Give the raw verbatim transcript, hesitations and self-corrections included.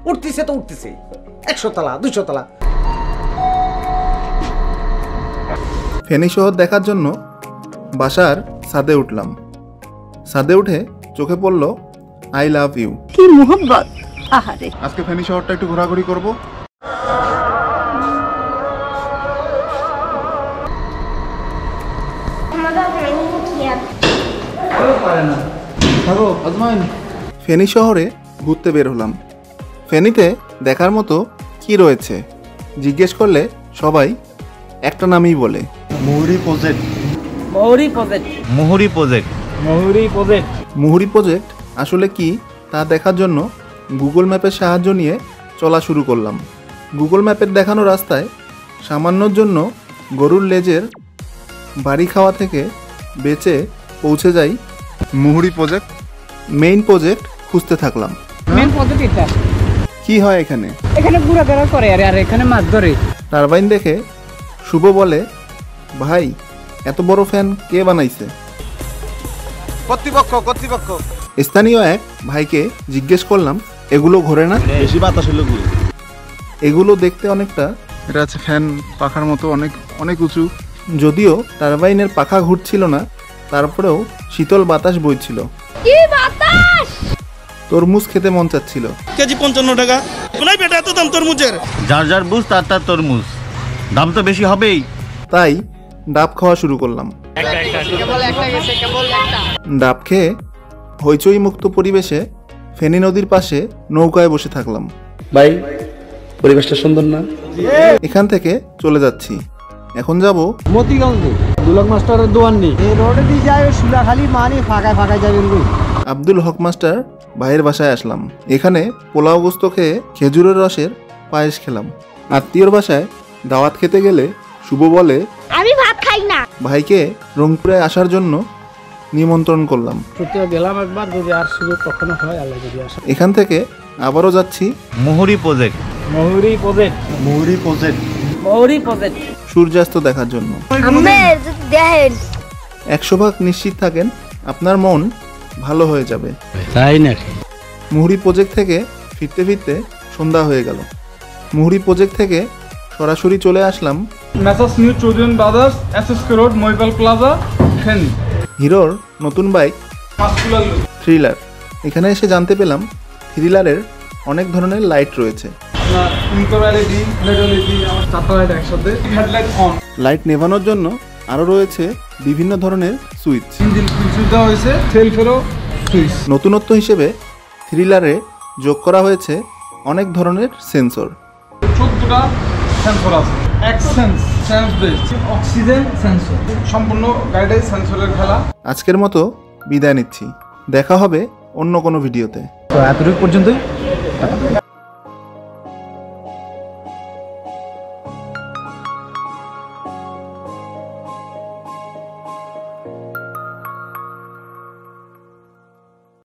উঠতেছে তো উঠতেছে, একশো তলা দুইশো তলা। ফেনী শহর দেখার জন্য বাসার ছাদে উঠলাম। ছাদে উঠে চোখে পড়ল আই লাভ ইউ। কি মোহব্বত! আহারে, আজকে ফেনী শহরটা একটু ঘোরাঘুরি করব। ফেনী শহরে ঘুরতে বের হলাম। ফেনীতে দেখার মতো কি রয়েছে জিজ্ঞেস করলে সবাই একটা নামই বলে, Muhuri project. Mouri project Muhuri project Mouri project Muhuri project আসলে কি তা দেখার জন্য গুগল ম্যাপের সাহায্য নিয়ে চলা শুরু করলাম। গুগল ম্যাপের দেখানো রাস্তায় সামান্যর জন্য গরুর লেজের বাড়ি খাওয়া থেকে বেঁচে পৌঁছে যাই মুহুরী প্রজেক্ট। মেইন প্রজেক্ট খুঁজতে থাকলাম। মেইন প্রজেক্ট এটা। কি হয় এখানে? এখানে ঘোরাফেরা করে আর আর এখানে মাছ ধরে। টারবাইন দেখে শুভ বলে, ভাই এত বড় ফ্যান কে বানাইছে? কর্তৃপক্ষ কর্তৃপক্ষ স্থানীয় এক ভাইকে জিজ্ঞেস করলাম, এগুলো ঘোরে না? বেশি বাতাস হলো কি? এগুলো দেখতে অনেকটা, এটা আছে ফ্যান পাখার মতো, অনেক অনেক উঁচু। যদিও টারবাইনের পাখা ঘুরছিল না, তারপরেও শীতল বাতাস বইছিল। কি বাতাস! তরমুজ খেতে মন চাচ্ছিল। কেজি পঞ্চান্ন টাকা। কোনাই বেটা এত দাম তরমুজের? যার যার বুঝ তার তার তরমুজ, দাম তো বেশি হবেই। তাই ডাব খাওয়া শুরু করলাম। ডাব খেয়ে হইচই মুক্ত পরিবেশে ফেনী নদীর পাশে নৌকায় বসে থাকলাম। ভাই পরিবেশটা সুন্দর না? এখান থেকে চলে যাচ্ছি। এখন যাব মতিগঞ্জে দুলাক মাস্টারের দোয়ান নেই, এই রোডে দিয়ে যায় সুলাখালি মানে ফাঁকায় ফাঁকায় যাবেন। আব্দুল হক মাস্টার ভাইয়ের বাসায় আসলাম। এখানে পোলাও গোস্ত খেয়ে খেজুরের রসের পায়েস খেলাম। আত্মীয়র বাসায় দাওয়াত খেতে গেলে শুভ বলে, আমি ভাত খাই না। ভাইকে রংপুরে আসার জন্য নিমন্ত্রণ করলাম। সত্যি গেলাম একবার, যদি আর সুযোগ কখনো হয় আল্লাহ যদি আসে। এখান থেকে আবারও যাচ্ছি Muhuri project. Mouri project Muhuri project Mouri project সূর্যাস্ত দেখার জন্য। দেখেন, একশো ভাগ নিশ্চিত থাকেন আপনার মন ভালো হয়ে যাবে। তাই নাকি? মুহুরী প্রজেক্ট থেকে ফিরতে ফিরতে সন্ধ্যা হয়ে গেল। মুহুরী প্রজেক্ট থেকে সরাসরি চলে আসলাম messrs new Chowdhury brothers, SSK road, Mohipal plaza, Feni. হিরোর নতুন বাইক মাস্কুলার থ্রিলার। এখানে এসে জানতে পেলাম থ্রিলারের অনেক ধরনের লাইট রয়েছে। আপনার ইনকার এলইডি, লেড এলইডি, আমার চারটা লাইট একসাথে, হেডলাইট অন। লাইট নেভানোর জন্য আরও রয়েছে বিভিন্ন ধরনের সুইচ। ইঞ্জিন সুইচ দেওয়া হয়েছে, সেলফেরও সুইচ। নতুনত্ব হিসেবে থ্রিলারে যোগ করা হয়েছে অনেক ধরনের সেন্সর। চোদ্দটা সেন্সর আছে, এক্সেন্স সেন্স বেস, অক্সিজেন সেন্সর, সম্পূর্ণ গাড়িতে সেন্সরের খেলা। আজকের মতো বিদায় নিচ্ছি। দেখা হবে অন্য কোনো ভিডিওতে। তো এতটুকু পর্যন্তই।